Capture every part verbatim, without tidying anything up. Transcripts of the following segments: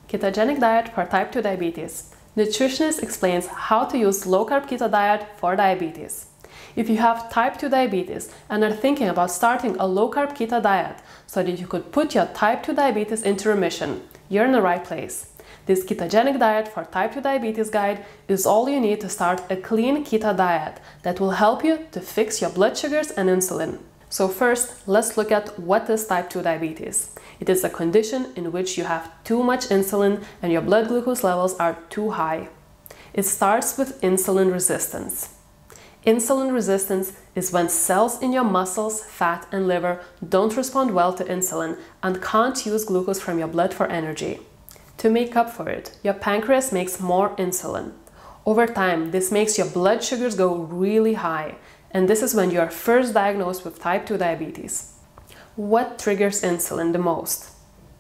Ketogenic diet for type two diabetes. Nutritionist explains how to use low-carb keto diet for diabetes. If you have type two diabetes and are thinking about starting a low-carb keto diet so that you could put your type two diabetes into remission, you're in the right place. This ketogenic diet for type two diabetes guide is all you need to start a clean keto diet that will help you to fix your blood sugars and insulin. So first, let's look at what is type two diabetes. It is a condition in which you have too much insulin and your blood glucose levels are too high. It starts with insulin resistance. Insulin resistance is when cells in your muscles, fat, and liver don't respond well to insulin and can't use glucose from your blood for energy. To make up for it, your pancreas makes more insulin. Over time, this makes your blood sugars go really high, and this is when you are first diagnosed with type two diabetes. What triggers insulin the most?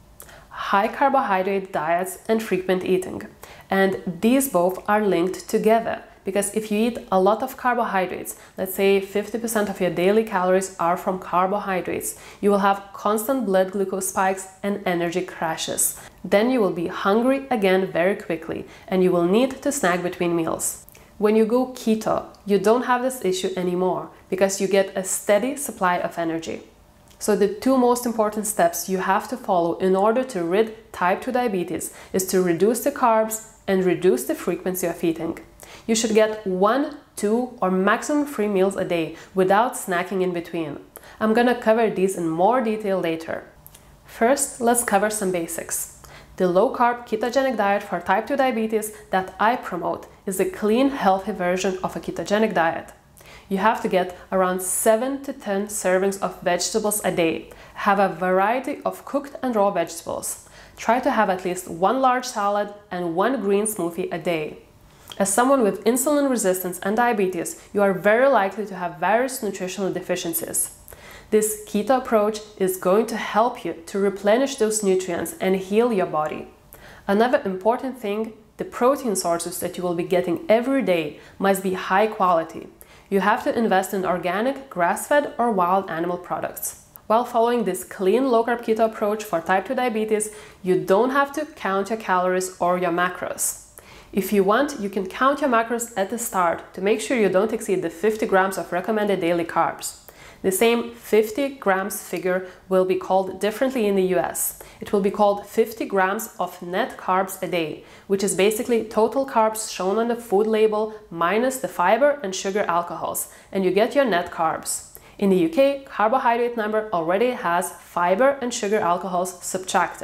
High carbohydrate diets and frequent eating. And these both are linked together, because if you eat a lot of carbohydrates, let's say fifty percent of your daily calories are from carbohydrates, you will have constant blood glucose spikes and energy crashes. Then you will be hungry again very quickly, and you will need to snack between meals. When you go keto, you don't have this issue anymore because you get a steady supply of energy. So the two most important steps you have to follow in order to rid type two diabetes is to reduce the carbs and reduce the frequency of eating. You should get one, two, or maximum three meals a day without snacking in between. I'm gonna cover these in more detail later. First, let's cover some basics. The low-carb ketogenic diet for type two diabetes that I promote is a clean, healthy version of a ketogenic diet. You have to get around seven to ten servings of vegetables a day. Have a variety of cooked and raw vegetables. Try to have at least one large salad and one green smoothie a day. As someone with insulin resistance and diabetes, you are very likely to have various nutritional deficiencies. This keto approach is going to help you to replenish those nutrients and heal your body. Another important thing, the protein sources that you will be getting every day must be high quality. You have to invest in organic, grass-fed or wild animal products. While following this clean low-carb keto approach for type two diabetes, you don't have to count your calories or your macros. If you want, you can count your macros at the start to make sure you don't exceed the fifty grams of recommended daily carbs. The same fifty grams figure will be called differently in the U S. It will be called fifty grams of net carbs a day, which is basically total carbs shown on the food label minus the fiber and sugar alcohols, and you get your net carbs. In the U K, carbohydrate number already has fiber and sugar alcohols subtracted.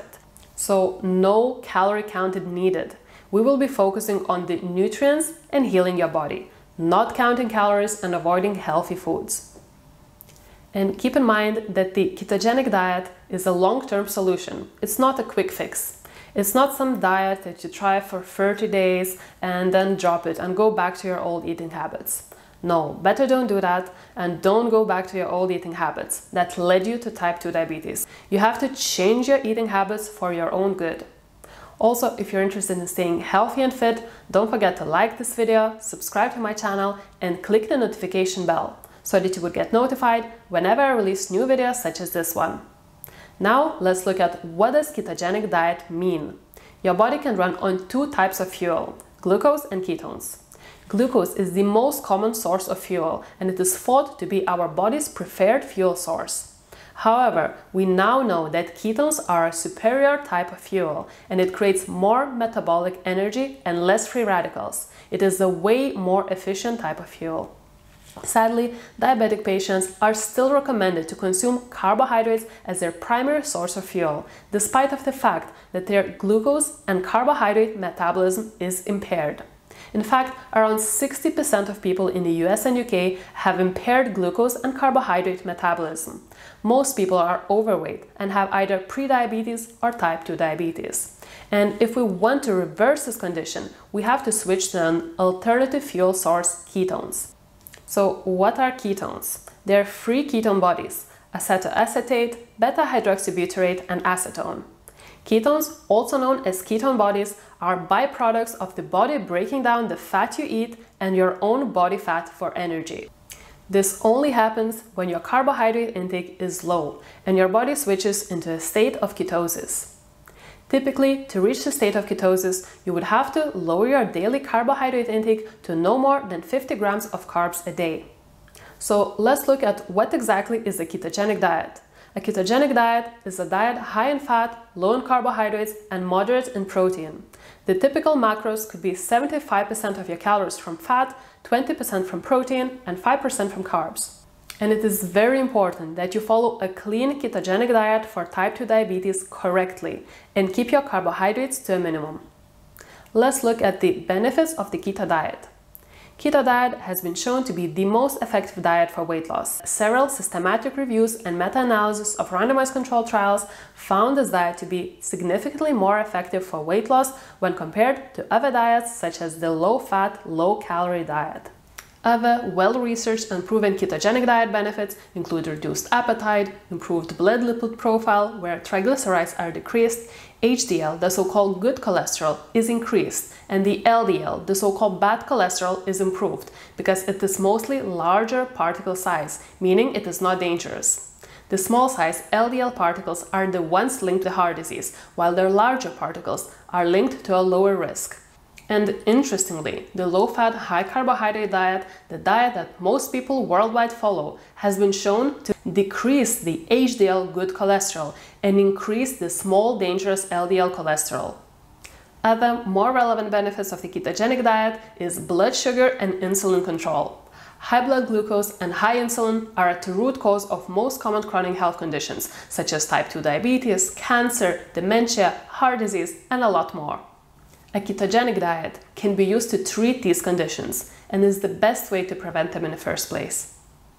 So no calorie counted needed. We will be focusing on the nutrients and healing your body, not counting calories and avoiding healthy foods. And keep in mind that the ketogenic diet is a long-term solution. It's not a quick fix. It's not some diet that you try for thirty days and then drop it and go back to your old eating habits. No, better don't do that, and don't go back to your old eating habits that led you to type two diabetes. You have to change your eating habits for your own good. Also, if you're interested in staying healthy and fit, don't forget to like this video, subscribe to my channel, and click the notification bell, so that you would get notified whenever I release new videos such as this one. Now let's look at what does ketogenic diet mean. Your body can run on two types of fuel, glucose and ketones. Glucose is the most common source of fuel, and it is thought to be our body's preferred fuel source. However, we now know that ketones are a superior type of fuel, and it creates more metabolic energy and less free radicals. It is a way more efficient type of fuel. Sadly, diabetic patients are still recommended to consume carbohydrates as their primary source of fuel, despite of the fact that their glucose and carbohydrate metabolism is impaired. In fact, around sixty percent of people in the U S and U K have impaired glucose and carbohydrate metabolism. Most people are overweight and have either prediabetes or type two diabetes. And if we want to reverse this condition, we have to switch to an alternative fuel source, ketones. So what are ketones? They're three ketone bodies: acetoacetate, beta-hydroxybutyrate, and acetone. Ketones, also known as ketone bodies, are byproducts of the body breaking down the fat you eat and your own body fat for energy. This only happens when your carbohydrate intake is low and your body switches into a state of ketosis. Typically, to reach the state of ketosis, you would have to lower your daily carbohydrate intake to no more than fifty grams of carbs a day. So let's look at what exactly is a ketogenic diet. A ketogenic diet is a diet high in fat, low in carbohydrates, and moderate in protein. The typical macros could be seventy-five percent of your calories from fat, twenty percent from protein, and five percent from carbs. And it is very important that you follow a clean ketogenic diet for type two diabetes correctly and keep your carbohydrates to a minimum. Let's look at the benefits of the keto diet. Keto diet has been shown to be the most effective diet for weight loss. Several systematic reviews and meta-analysis of randomized controlled trials found this diet to be significantly more effective for weight loss when compared to other diets such as the low-fat, low-calorie diet. Other well-researched and proven ketogenic diet benefits include reduced appetite, improved blood lipid profile where triglycerides are decreased, H D L, the so-called good cholesterol, is increased, and the L D L, the so-called bad cholesterol, is improved because it is mostly larger particle size, meaning it is not dangerous. The small size L D L particles are the ones linked to heart disease, while their larger particles are linked to a lower risk. And interestingly, the low-fat, high-carbohydrate diet, the diet that most people worldwide follow, has been shown to decrease the H D L good cholesterol and increase the small dangerous L D L cholesterol. Other more relevant benefits of the ketogenic diet is blood sugar and insulin control. High blood glucose and high insulin are at the root cause of most common chronic health conditions, such as type two diabetes, cancer, dementia, heart disease, and a lot more. A ketogenic diet can be used to treat these conditions and is the best way to prevent them in the first place.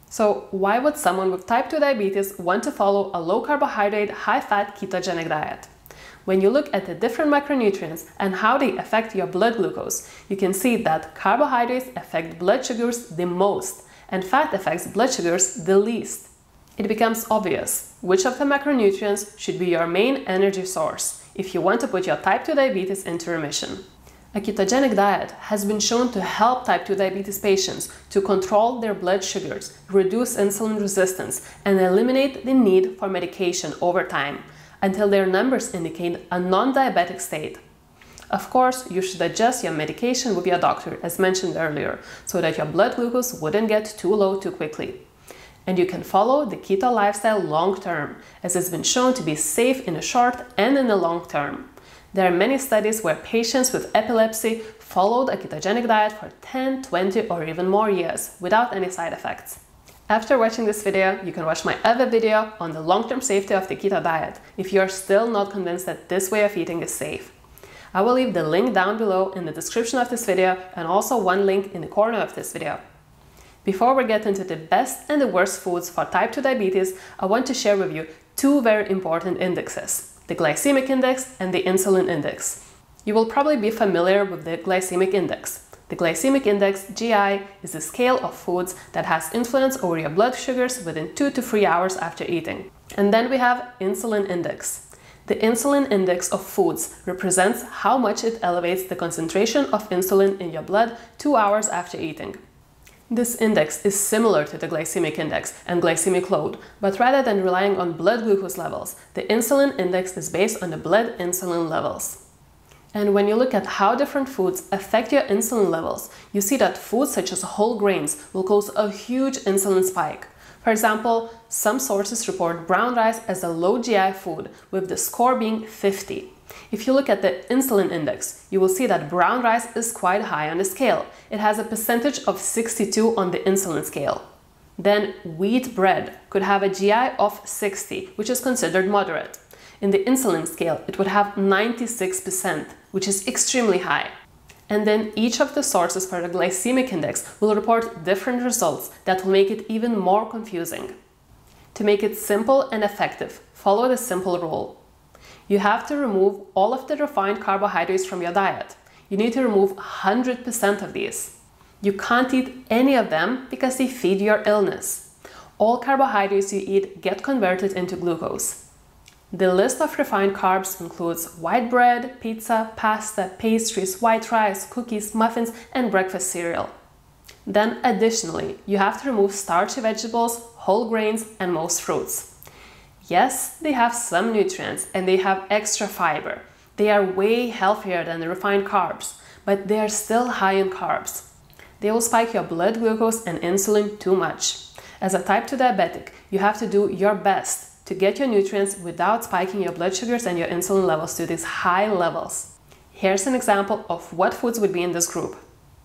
So why would someone with type two diabetes want to follow a low-carbohydrate, high-fat ketogenic diet? When you look at the different macronutrients and how they affect your blood glucose, you can see that carbohydrates affect blood sugars the most and fat affects blood sugars the least. It becomes obvious which of the macronutrients should be your main energy source if you want to put your type two diabetes into remission. A ketogenic diet has been shown to help type two diabetes patients to control their blood sugars, reduce insulin resistance, and eliminate the need for medication over time, until their numbers indicate a non-diabetic state. Of course, you should adjust your medication with your doctor, as mentioned earlier, so that your blood glucose wouldn't get too low too quickly. And you can follow the keto lifestyle long-term, as it's been shown to be safe in the short and in the long term. There are many studies where patients with epilepsy followed a ketogenic diet for ten, twenty, or even more years without any side effects. After watching this video, you can watch my other video on the long-term safety of the keto diet if you are still not convinced that this way of eating is safe. I will leave the link down below in the description of this video and also one link in the corner of this video. Before we get into the best and the worst foods for type two diabetes, I want to share with you two very important indexes, the glycemic index and the insulin index. You will probably be familiar with the glycemic index. The glycemic index, G I, is a scale of foods that has influence over your blood sugars within two to three hours after eating. And then we have insulin index. The insulin index of foods represents how much it elevates the concentration of insulin in your blood two hours after eating. This index is similar to the glycemic index and glycemic load, but rather than relying on blood glucose levels, the insulin index is based on the blood insulin levels. And when you look at how different foods affect your insulin levels, you see that foods such as whole grains will cause a huge insulin spike. For example, some sources report brown rice as a low G I food, with the score being fifty. If you look at the insulin index, you will see that brown rice is quite high on the scale. It has a percentage of sixty-two on the insulin scale. Then wheat bread could have a G I of sixty, which is considered moderate. In the insulin scale, it would have ninety-six percent, which is extremely high. And then each of the sources for the glycemic index will report different results that will make it even more confusing. To make it simple and effective, follow the simple rule. You have to remove all of the refined carbohydrates from your diet. You need to remove one hundred percent of these. You can't eat any of them because they feed your illness. All carbohydrates you eat get converted into glucose. The list of refined carbs includes white bread, pizza, pasta, pastries, white rice, cookies, muffins, and breakfast cereal. Then additionally, you have to remove starchy vegetables, whole grains, and most fruits. Yes, they have some nutrients and they have extra fiber, They are way healthier than the refined carbs, but they are still high in carbs. They will spike your blood glucose and insulin too much. As a type two diabetic, you have to do your best to get your nutrients without spiking your blood sugars and your insulin levels to these high levels. Here's an example of what foods would be in this group: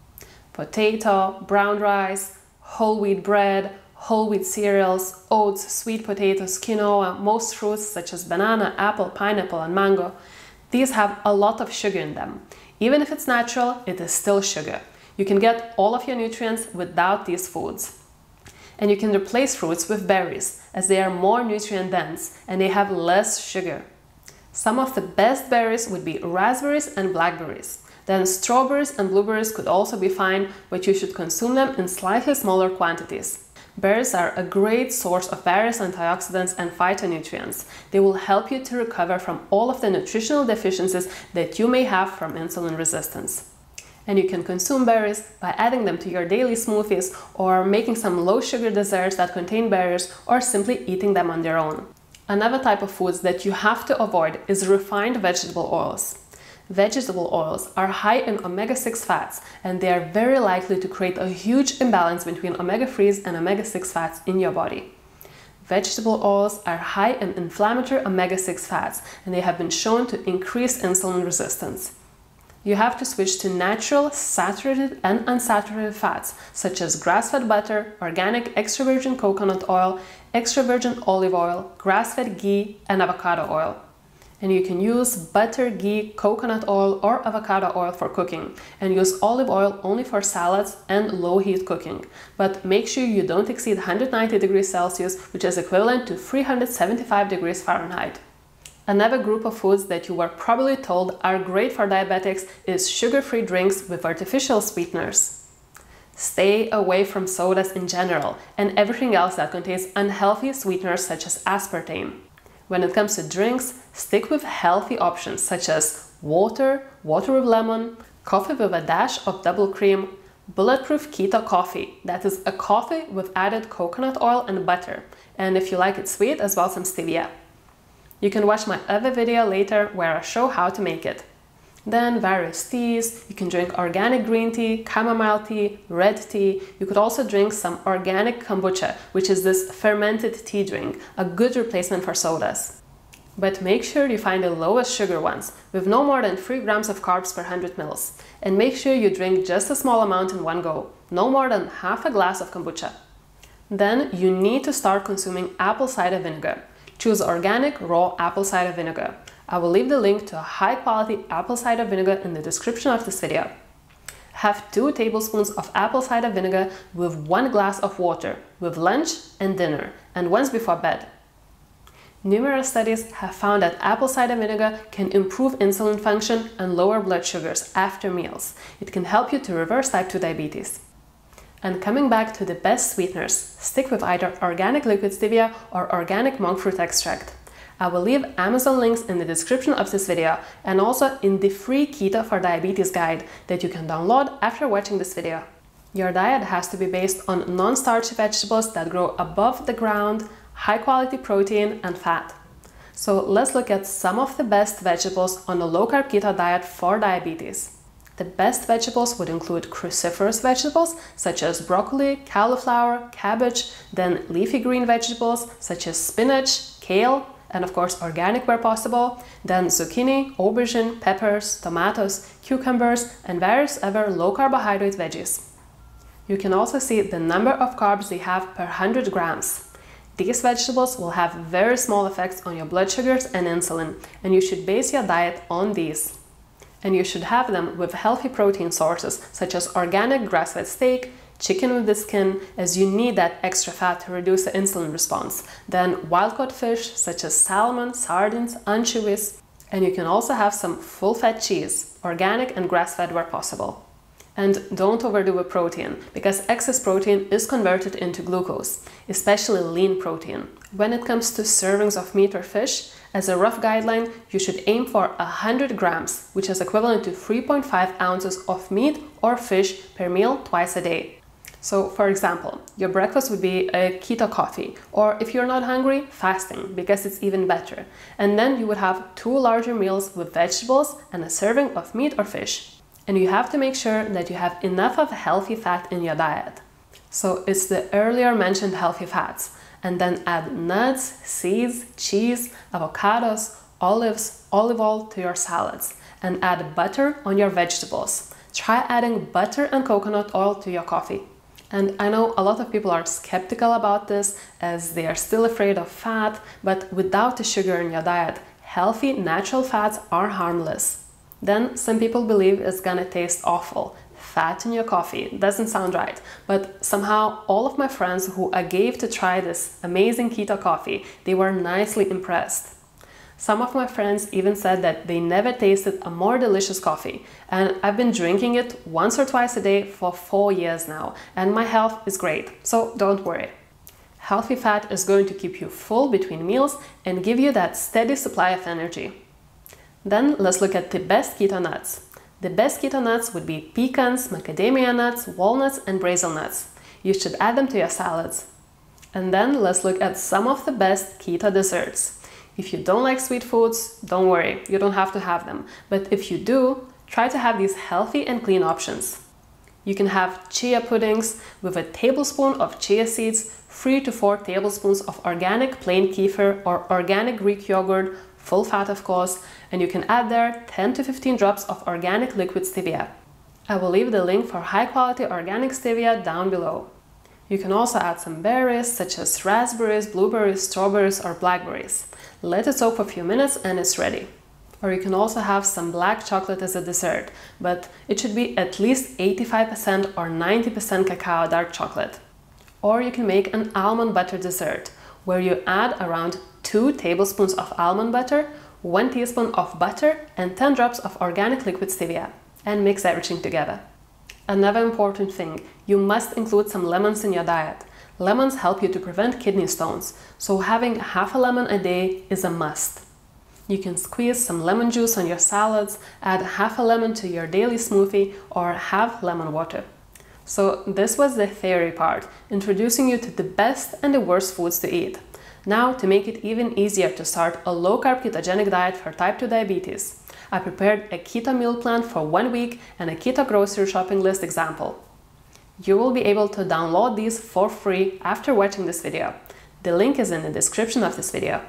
potato, brown rice, whole wheat bread, whole wheat cereals, oats, sweet potatoes, quinoa, most fruits such as banana, apple, pineapple, and mango. These have a lot of sugar in them. Even if it's natural, it is still sugar. You can get all of your nutrients without these foods. And you can replace fruits with berries, as they are more nutrient dense and they have less sugar. Some of the best berries would be raspberries and blackberries. Then strawberries and blueberries could also be fine, but you should consume them in slightly smaller quantities. Berries are a great source of various antioxidants and phytonutrients. They will help you to recover from all of the nutritional deficiencies that you may have from insulin resistance. And you can consume berries by adding them to your daily smoothies, or making some low-sugar desserts that contain berries, or simply eating them on their own. Another type of foods that you have to avoid is refined vegetable oils. Vegetable oils are high in omega six fats, and they are very likely to create a huge imbalance between omega threes and omega six fats in your body. Vegetable oils are high in inflammatory omega six fats, and they have been shown to increase insulin resistance. You have to switch to natural, saturated and unsaturated fats, such as grass-fed butter, organic extra virgin coconut oil, extra virgin olive oil, grass-fed ghee, and avocado oil. And you can use butter, ghee, coconut oil, or avocado oil for cooking, and use olive oil only for salads and low-heat cooking. But make sure you don't exceed one hundred ninety degrees Celsius, which is equivalent to three hundred seventy-five degrees Fahrenheit. Another group of foods that you were probably told are great for diabetics is sugar-free drinks with artificial sweeteners. Stay away from sodas in general and everything else that contains unhealthy sweeteners such as aspartame. When it comes to drinks, stick with healthy options such as water, water with lemon, coffee with a dash of double cream, bulletproof keto coffee, that is a coffee with added coconut oil and butter, and if you like it sweet, as well some stevia. You can watch my other video later where I show how to make it. Then various teas, you can drink organic green tea, chamomile tea, red tea. You could also drink some organic kombucha, which is this fermented tea drink, a good replacement for sodas. But make sure you find the lowest sugar ones, with no more than three grams of carbs per one hundred milliliters. And make sure you drink just a small amount in one go, no more than half a glass of kombucha. Then you need to start consuming apple cider vinegar. Choose organic raw apple cider vinegar. I will leave the link to a high-quality apple cider vinegar in the description of this video. Have two tablespoons of apple cider vinegar with one glass of water, with lunch and dinner, and once before bed. Numerous studies have found that apple cider vinegar can improve insulin function and lower blood sugars after meals. It can help you to reverse type two diabetes. And coming back to the best sweeteners, stick with either organic liquid stevia or organic monk fruit extract. I will leave Amazon links in the description of this video and also in the free Keto for Diabetes guide that you can download after watching this video. Your diet has to be based on non-starchy vegetables that grow above the ground, high-quality protein and fat. So let's look at some of the best vegetables on a low-carb keto diet for diabetes. The best vegetables would include cruciferous vegetables such as broccoli, cauliflower, cabbage, then leafy green vegetables such as spinach, kale, and of course organic where possible, then zucchini, aubergine, peppers, tomatoes, cucumbers, and various other low-carbohydrate veggies. You can also see the number of carbs they have per one hundred grams. These vegetables will have very small effects on your blood sugars and insulin, and you should base your diet on these. And you should have them with healthy protein sources such as organic grass-fed steak, chicken with the skin, as you need that extra fat to reduce the insulin response, then wild-caught fish such as salmon, sardines, anchovies, and you can also have some full-fat cheese, organic and grass-fed where possible. And don't overdo with protein, because excess protein is converted into glucose, especially lean protein. When it comes to servings of meat or fish, as a rough guideline, you should aim for one hundred grams, which is equivalent to three point five ounces of meat or fish per meal twice a day. So, for example, your breakfast would be a keto coffee, or if you're not hungry, fasting, because it's even better. And then you would have two larger meals with vegetables and a serving of meat or fish. And you have to make sure that you have enough of healthy fat in your diet. So it's the earlier mentioned healthy fats, and then add nuts, seeds, cheese, avocados, olives, olive oil to your salads, and add butter on your vegetables. Try adding butter and coconut oil to your coffee. And I know a lot of people are skeptical about this as they are still afraid of fat, but without the sugar in your diet, healthy natural fats are harmless. Then some people believe it's gonna taste awful. Fat in your coffee doesn't sound right, but somehow all of my friends who I gave to try this amazing keto coffee, they were nicely impressed. Some of my friends even said that they never tasted a more delicious coffee, and I've been drinking it once or twice a day for four years now, and my health is great, so don't worry. Healthy fat is going to keep you full between meals and give you that steady supply of energy. Then let's look at the best keto nuts. The best keto nuts would be pecans, macadamia nuts, walnuts, and Brazil nuts. You should add them to your salads. And then let's look at some of the best keto desserts. If you don't like sweet foods, don't worry, you don't have to have them. But if you do, try to have these healthy and clean options. You can have chia puddings with a tablespoon of chia seeds, three to four tablespoons of organic plain kefir or organic Greek yogurt, full fat of course, and you can add there ten to fifteen drops of organic liquid stevia. I will leave the link for high quality organic stevia down below. You can also add some berries such as raspberries, blueberries, strawberries, or blackberries. Let it soak for a few minutes and it's ready. Or you can also have some black chocolate as a dessert, but it should be at least eighty-five percent or ninety percent cacao dark chocolate. Or you can make an almond butter dessert, where you add around two tablespoons of almond butter, one teaspoon of butter, and ten drops of organic liquid stevia, and mix everything together. Another important thing, you must include some lemons in your diet. Lemons help you to prevent kidney stones, so having half a lemon a day is a must. You can squeeze some lemon juice on your salads, add half a lemon to your daily smoothie, or have lemon water. So this was the theory part, introducing you to the best and the worst foods to eat. Now, to make it even easier to start a low-carb ketogenic diet for type two diabetes, I prepared a keto meal plan for one week and a keto grocery shopping list example. You will be able to download these for free after watching this video. The link is in the description of this video.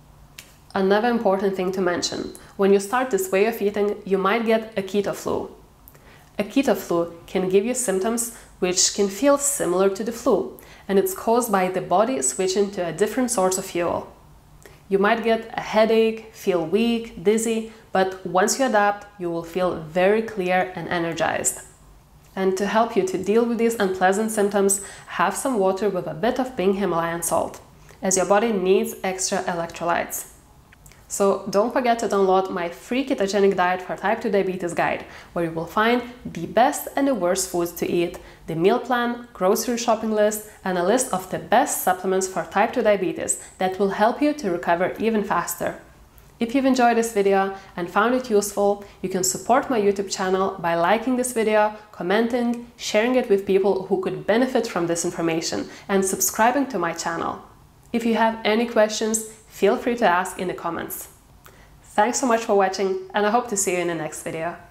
Another important thing to mention, when you start this way of eating, you might get a keto flu. A keto flu can give you symptoms which can feel similar to the flu, and it's caused by the body switching to a different source of fuel. You might get a headache, feel weak, dizzy, but once you adapt, you will feel very clear and energized. And to help you to deal with these unpleasant symptoms, have some water with a bit of pink Himalayan salt, as your body needs extra electrolytes. So don't forget to download my free ketogenic diet for type two diabetes guide, where you will find the best and the worst foods to eat, the meal plan, grocery shopping list, and a list of the best supplements for type two diabetes that will help you to recover even faster. If you've enjoyed this video and found it useful, you can support my YouTube channel by liking this video, commenting, sharing it with people who could benefit from this information, and subscribing to my channel. If you have any questions, feel free to ask in the comments. Thanks so much for watching, and I hope to see you in the next video.